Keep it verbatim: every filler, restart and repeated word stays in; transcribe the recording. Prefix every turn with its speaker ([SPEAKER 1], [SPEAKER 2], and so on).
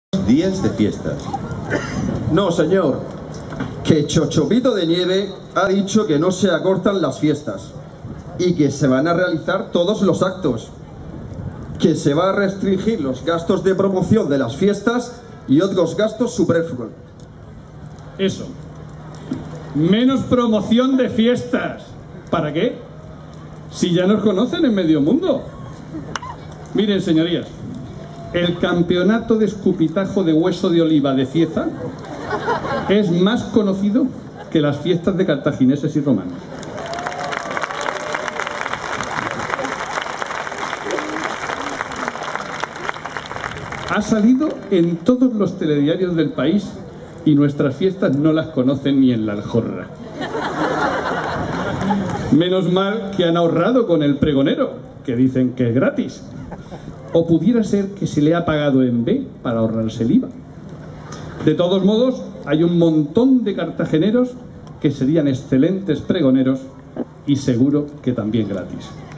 [SPEAKER 1] días de fiestas.
[SPEAKER 2] No, señor, que Chochopito de Nieve ha dicho que no se acortan las fiestas y que se van a realizar todos los actos, que se va a restringir los gastos de promoción de las fiestas y otros gastos superfluos.
[SPEAKER 3] Eso. Menos promoción de fiestas. ¿Para qué? Si ya nos conocen en medio mundo. Miren, señorías, el campeonato de escupitajo de hueso de oliva de Cieza es más conocido que las fiestas de cartagineses y romanos. Ha salido en todos los telediarios del país y nuestras fiestas no las conocen ni en la Aljorra. Menos mal que han ahorrado con el pregonero, que dicen que es gratis. O pudiera ser que se le ha pagado en B para ahorrarse el I V A. De todos modos, hay un montón de cartageneros que serían excelentes pregoneros y seguro que también gratis.